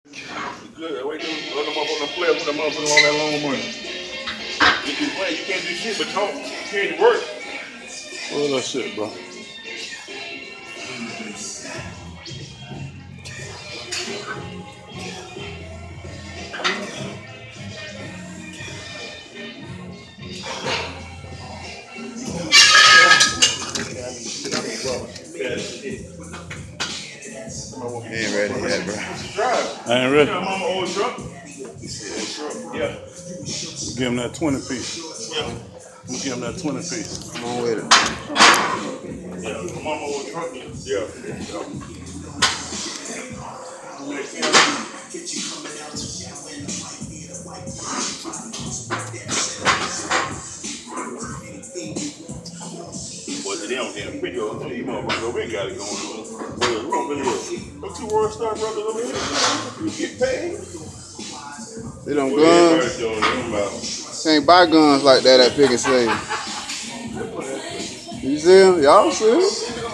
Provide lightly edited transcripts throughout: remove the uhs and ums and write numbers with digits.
Good. Wait till other motherfucking players with the motherfucker on that long money. If you play, you can't do shit but talk. You can't work. What that shit, bro? He ain't ready yet, bro. I ain't ready. Mama old truck. Yeah. Give him that 20 piece. Yeah. We'll give him that 20 piece. Come on with it. Yeah. Mama old truck. Yeah. Boy, they don't get a video. You motherfuckers over here got it going on. Boy, we don't really look. Them 2 World Star brothers over here. You get paid. They don't guns. Can't buy guns like that at Pick and Save. You see them? Y'all see them?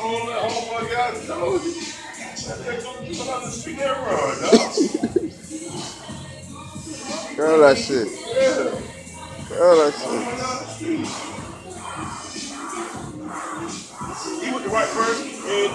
Girl, that shit. Girl, that shit. He was the right person. And